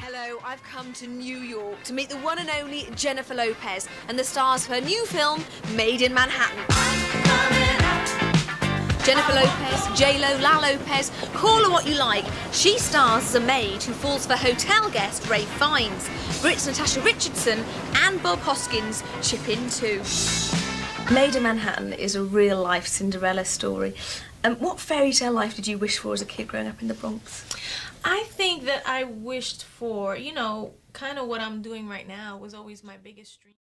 Hello, I've come to New York to meet the one and only Jennifer Lopez and the stars of her new film, Made in Manhattan. Jennifer Lopez, J-Lo, La Lopez, call her what you like. She stars as a maid who falls for hotel guest Ray Fiennes. Brits Natasha Richardson and Bob Hoskins chip in too. Made in Manhattan is a real-life Cinderella story. What fairy tale life did you wish for as a kid growing up in the Bronx? I think that I wished for, you know, kind of what I'm doing right now was always my biggest dream.